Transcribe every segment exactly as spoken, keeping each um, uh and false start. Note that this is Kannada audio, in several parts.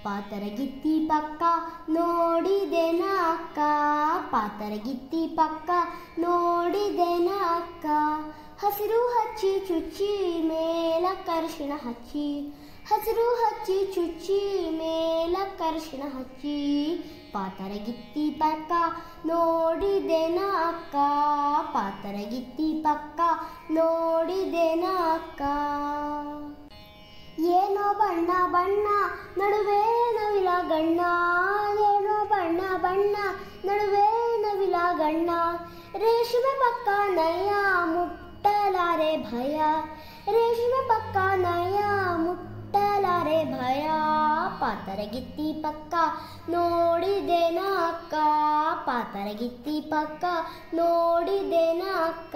ಪಾತರಗಿತ್ತಿ ಪಕ್ಕ ನೋಡಿದೆನ ಅಕ್ಕ, ಪಾತರಗಿತ್ತಿ ಪಕ್ಕ ನೋಡಿದೆನ ಅಕ್ಕ. ಹಸಿರು ಹಚ್ಚಿ ಚುಚ್ಚಿ ಮೇಲಕ್ಕರಿಶಿಣ ಹಚ್ಚಿ, ಹಸಿರು ಹಚ್ಚಿ ಚುಚ್ಚಿ ಮೇಲಕ್ಕರಿಶಿಣ ಹಚ್ಚಿ. ಪಾತರಗಿತ್ತಿ ಪಕ್ಕ ನೋಡಿದೆನ ಅಕ್ಕ, ಪಾತರಗಿತ್ತಿ ಪಕ್ಕ ನೋಡಿದೆನ ಅಕ್ಕ. ಏನೋ ಬಣ್ಣ ಬಣ್ಣ ನಡುವೆ ನವಿಲ ಗಣ್ಣ, ಏನೋ ಬಣ್ಣ ಬಣ್ಣ ನಡುವೆ ನವಿಲ ಗಣ್ಣ. ರೇಷ್ಮೆ ಪಕ್ಕ ನಯ ಮುಟ್ಟಲಾರೆ ಭಯ, ರೇಷ್ಮೆ ಪಕ್ಕ ನಯ ಮುಟ್ಟಲಾರೆ ಭಯ. ಪಾತರಗಿತ್ತಿ ಪಕ್ಕ ನೋಡಿದೆನ ಅಕ್ಕ, ಪಾತರಗಿತ್ತಿ ಪಕ್ಕ ನೋಡಿದೆನ ಅಕ್ಕ.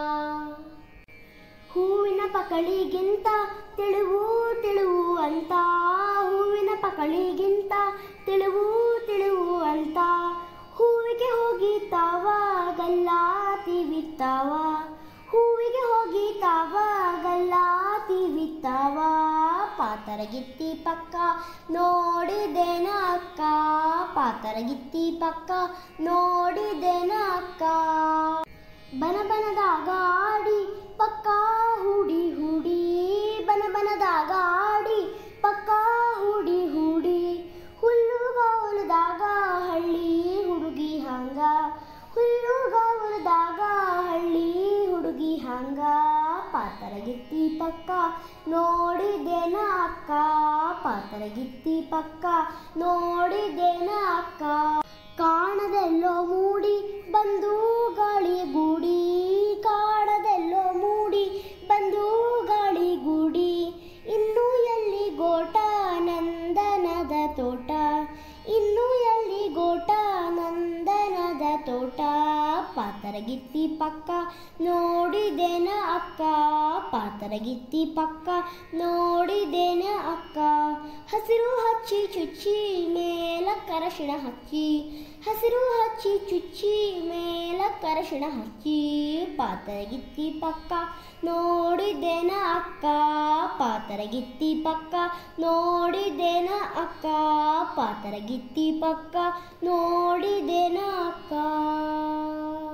ಹೂವಿನ ಪಕಳಿಗಿಂತ ತಿಳಿವು ತಿಳಿವು ಅಂತ, ಹೂವಿನ ಪಕಳಿಗಿಂತ ತಿಳಿವು ತಿಳಿವು ಅಂತ. ಹೂವಿಗೆ ಹೋಗಿ ತಾವ ಗಲ್ಲಾತಿ ಬಿತ್ತಾವ, ಹೂವಿಗೆ ಹೋಗಿ ತಾವ ಗಲ್ಲಾತಿ ಬಿತ್ತಾವ. ಪಾತರಗಿತ್ತಿ ಪಕ್ಕ ನೋಡಿದೆನ ಅಕ್ಕ, ಪಾತರಗಿತ್ತಿ ಪಕ್ಕ ನೋಡಿದೆನ ಅಕ್ಕ. ಬನ ಬನದಾಗ ಆಡಿ ಪಕ್ಕ ಹೂಡಿ ಹೂಡಿ, ಬನ ಬನದಾಗ ಆಡಿ ಪಕ್ಕ ಹೂಡಿ ಹೂಡಿ. ಹುಲ್ಲುಗಾವಲದಾಗ ಹಳ್ಳಿ ಹುಡುಗಿ ಹಂಗ, ಹುಲ್ಲುಗಾವಲದಾಗ ಹಳ್ಳಿ ಹುಡುಗಿ ಹಂಗ. ಪಾತರಗಿತ್ತಿ ಪಕ್ಕ ನೋಡಿದೆನ ಅಕ್ಕ, ಪಾತರಗಿತ್ತಿ ಪಕ್ಕ ನೋಡಿದೆನ ಅಕ್ಕ. ಕಾಣದೆಲ್ಲೋ ಮೂಡಿ ಬಂದು ಗಾಳಿ ಗೂಡಿ, ಕಾಣದೆಲ್ಲೋ ಮೂಡಿ ಬಂದು ಗಾಳಿ ಗೂಡಿ. ಇನ್ನು ಎಲ್ಲಿ ಗೋಟ ನಂದನದ ತೋಟ, ಇನ್ನು ಎಲ್ಲಿ ಗೋಟ ನಂದನದ ತೋಟ. ಪಾತರಗಿತ್ತಿ ಪಕ್ಕ ನೋಡಿದೆನ ಅಕ್ಕ, ಪಾತರಗಿತ್ತಿ ಪಕ್ಕ ನೋಡಿದೆನ ಅಕ್ಕ. ಹಸಿರು ಹಚ್ಚಿ ಚುಚ್ಚಿ ಮೇಲಕ್ಕರಿಶಿಣ ಹಚ್ಚಿ, ಹಸಿರು ಹಚ್ಚಿ ಚುಚ್ಚಿ ಮೇಲಕ್ಕರಿಶಿಣ ಹಚ್ಚಿ. ಪಾತರಗಿತ್ತಿ ಪಕ್ಕ ನೋಡಿದೆನ ಅಕ್ಕ, ಪಾತರಗಿತ್ತಿ ಪಕ್ಕ ನೋಡಿದೆನ ಅಕ್ಕ, ಪಾತರಗಿತ್ತಿ ಪಕ್ಕ ನೋಡಿದೆನ ಅಕ್ಕ.